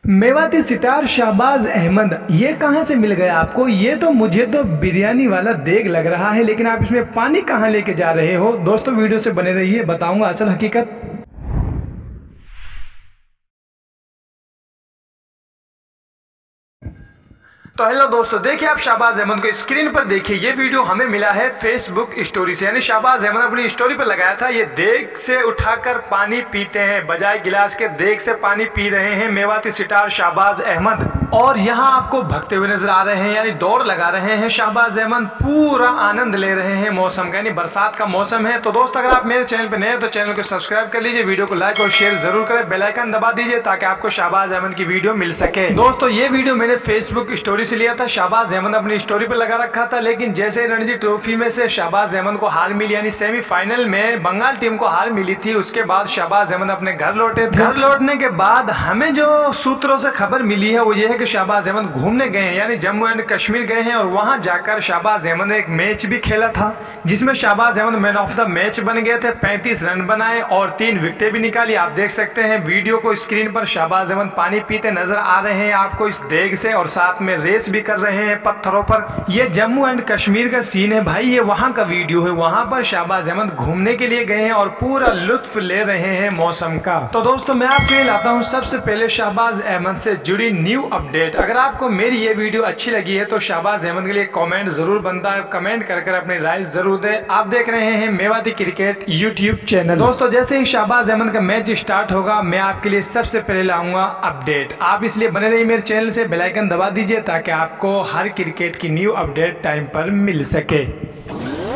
मेवाती सितार शाहबाज अहमद ये कहाँ से मिल गया आपको? ये तो मुझे तो बिरयानी वाला देग लग रहा है, लेकिन आप इसमें पानी कहाँ लेके जा रहे हो? दोस्तों वीडियो से बने रहिए, बताऊंगा असल हकीकत। तो हेलो दोस्तों, देखिए आप शाहबाज अहमद को स्क्रीन पर देखिए। ये वीडियो हमें मिला है फेसबुक स्टोरी से, यानी शाहबाज अहमद अपनी स्टोरी पर लगाया था। ये देग से उठाकर पानी पीते हैं, बजाय गिलास के देग से पानी पी रहे हैं मेवाती सितार शाहबाज अहमद। और यहाँ आपको भगते हुए नजर आ रहे हैं, यानी दौड़ लगा रहे हैं शाहबाज अहमद, पूरा आनंद ले रहे हैं मौसम का, यानी बरसात का मौसम है। तो दोस्तों अगर आप मेरे चैनल पर नए हैं तो चैनल को सब्सक्राइब कर लीजिए, वीडियो को लाइक और शेयर जरूर करें, बेल आइकन दबा दीजिए ताकि आपको शाहबाज अहमद की वीडियो मिल सके। दोस्तों ये वीडियो मैंने फेसबुक स्टोरी से लिया था, शाहबाज अहमद अपनी स्टोरी पर लगा रखा था, लेकिन जैसे रणजी ट्रॉफी में से शाहबाज अहमद को हार मिली, यानी सेमीफाइनल में बंगाल टीम को हार मिली थी, उसके बाद शाहबाज अहमद अपने घर लौटे थे। घर लौटने के बाद हमें जो सूत्रों से खबर मिली है वो ये है कि शाहबाज अहमद घूमने गए हैं, यानी जम्मू एंड कश्मीर गए हैं, और वहां जाकर शाहबाज अहमद ने एक मैच भी खेला था जिसमें Shahbaz Ahmed man of the match बन गए थे। 35 रन बनाए और 3 विकेटें भी निकाली। आप देख सकते हैं वीडियो को स्क्रीन पर, शाहबाज अहमद पानी पीते नजर आ रहे हैं आपको इस देग से, और साथ में रेस भी कर रहे हैं पत्थरों पर। ये जम्मू एंड कश्मीर का सीन है भाई, ये वहां का वीडियो है। वहां पर शाहबाज अहमद घूमने के लिए गए हैं और पूरा लुत्फ ले रहे हैं मौसम का। तो दोस्तों मैं आपके लिए लाता हूं सबसे पहले शाहबाज अहमद से जुड़ी न्यू अपडेट। अगर आपको मेरी ये वीडियो अच्छी लगी है तो शाहबाज अहमद के लिए कमेंट जरूर बनता है, कमेंट कर अपनी राय जरूर दे। आप देख रहे हैं मेवाती क्रिकेट यूट्यूब चैनल। दोस्तों जैसे ही शाहबाज अहमद का मैच स्टार्ट होगा मैं आपके लिए सबसे पहले लाऊंगा अपडेट। आप इसलिए बने रहिए मेरे चैनल से, बेल आइकन दबा दीजिए ताकि आपको हर क्रिकेट की न्यू अपडेट टाइम पर मिल सके।